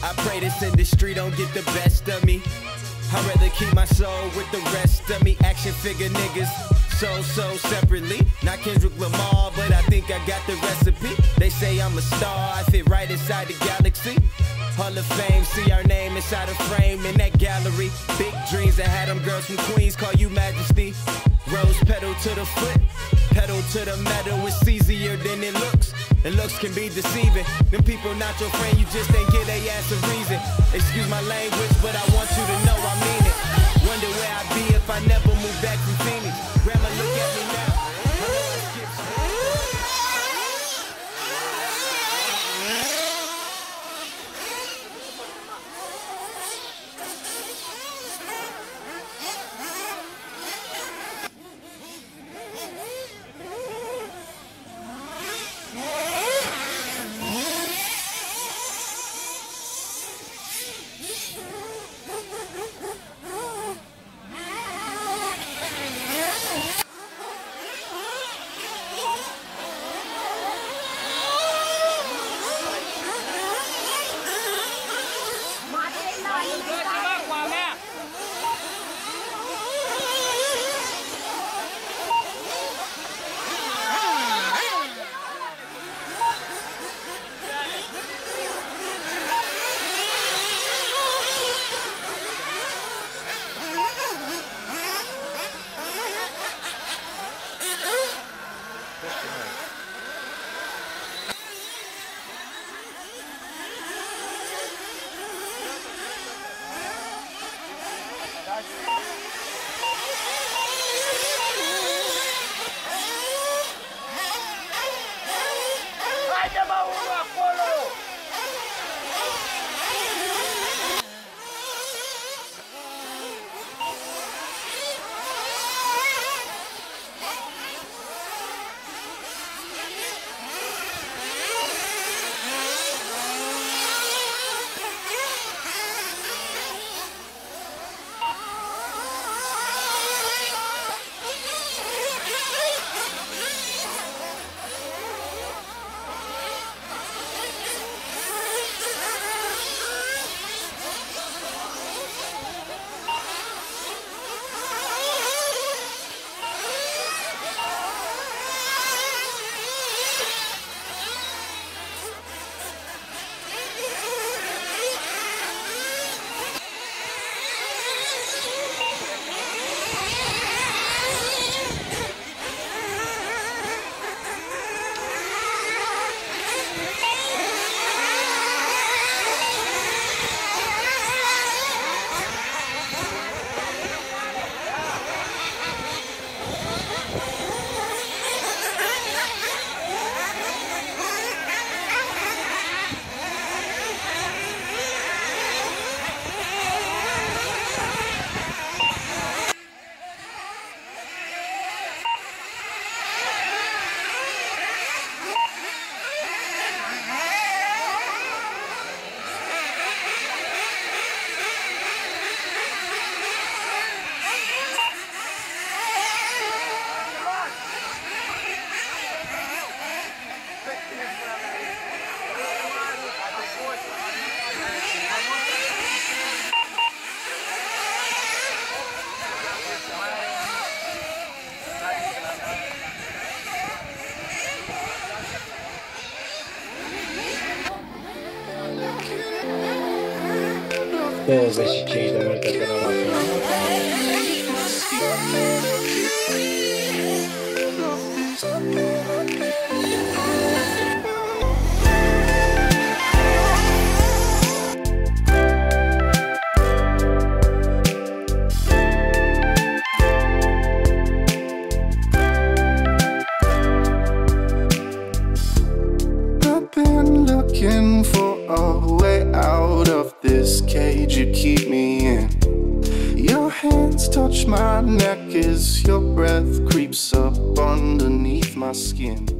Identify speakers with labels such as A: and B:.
A: I pray this industry don't get the best of me. I'd rather keep my soul with the rest of me. Action figure niggas, so separately. Not Kendrick Lamar, but I think I got the recipe. They say I'm a star, I fit right inside the galaxy. Hall of Fame, see our name inside a frame in that gallery. Big dreams that had them girls from Queens call you majesty. Rose pedal to the foot, pedal to the metal. It's easier than it looks, and looks can be deceiving. Them people not your friend, you just ain't give they ass a reason. Excuse my language, but I want you to know I mean it. Wonder where I'd be if I never moved back from Phoenix. Grandma, look at me now.
B: de muerte de
C: I've been looking for a way out of this cage you keep me in. Your hands touch my neck as your breath creeps up underneath my skin.